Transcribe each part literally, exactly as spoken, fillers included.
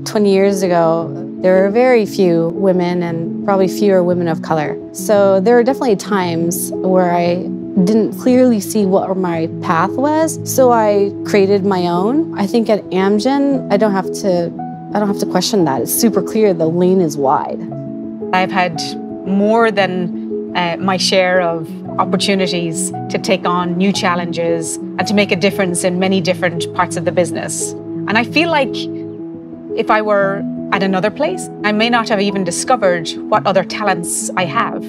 twenty years ago, there were very few women and probably fewer women of color. So there were definitely times where I didn't clearly see what my path was. So I created my own. I think at Amgen, I don't have to, I don't have to question that. It's super clear the lane is wide. I've had more than uh, my share of opportunities to take on new challenges and to make a difference in many different parts of the business. And I feel like if I were at another place, I may not have even discovered what other talents I have.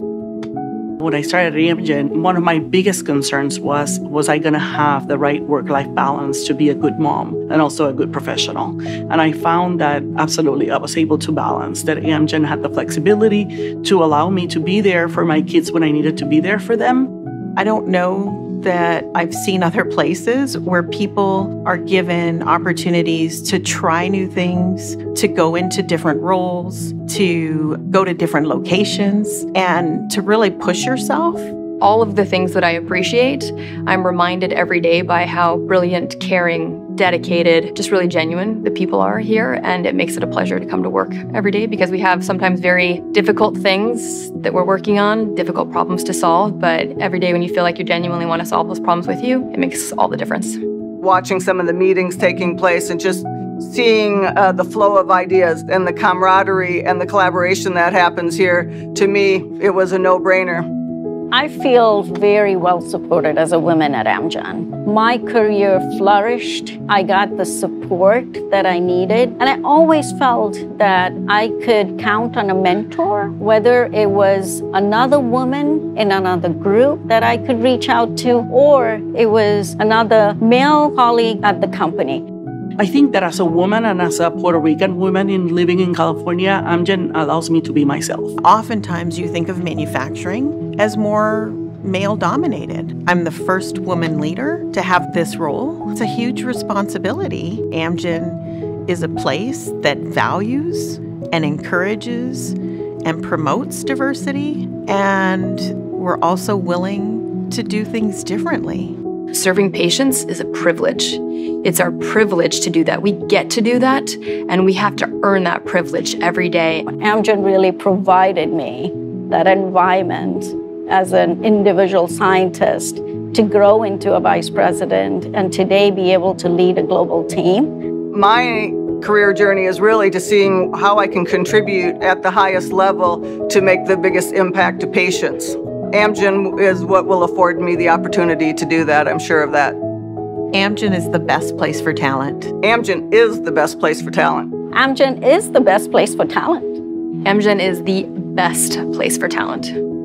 When I started at Amgen, one of my biggest concerns was, was I going to have the right work-life balance to be a good mom and also a good professional? And I found that absolutely I was able to balance, that Amgen had the flexibility to allow me to be there for my kids when I needed to be there for them. I don't know that I've seen other places where people are given opportunities to try new things, to go into different roles, to go to different locations, and to really push yourself. All of the things that I appreciate, I'm reminded every day by how brilliant, caring, dedicated, just really genuine the people are here, and it makes it a pleasure to come to work every day because we have sometimes very difficult things that we're working on, difficult problems to solve, but every day when you feel like you genuinely want to solve those problems with you, it makes all the difference. Watching some of the meetings taking place and just seeing uh, the flow of ideas and the camaraderie and the collaboration that happens here, to me, it was a no-brainer. I feel very well supported as a woman at Amgen. My career flourished. I got the support that I needed. And I always felt that I could count on a mentor, whether it was another woman in another group that I could reach out to, or it was another male colleague at the company. I think that as a woman and as a Puerto Rican woman in living in California, Amgen allows me to be myself. Oftentimes you think of manufacturing as more male-dominated. I'm the first woman leader to have this role. It's a huge responsibility. Amgen is a place that values and encourages and promotes diversity, and we're also willing to do things differently. Serving patients is a privilege. It's our privilege to do that. We get to do that, and we have to earn that privilege every day. Amgen really provided me that environment as an individual scientist to grow into a vice president and today be able to lead a global team. My career journey is really to seeing how I can contribute at the highest level to make the biggest impact to patients. Amgen is what will afford me the opportunity to do that, I'm sure of that. Amgen is the best place for talent. Amgen is the best place for talent. Amgen is the best place for talent. Amgen is the best place for talent.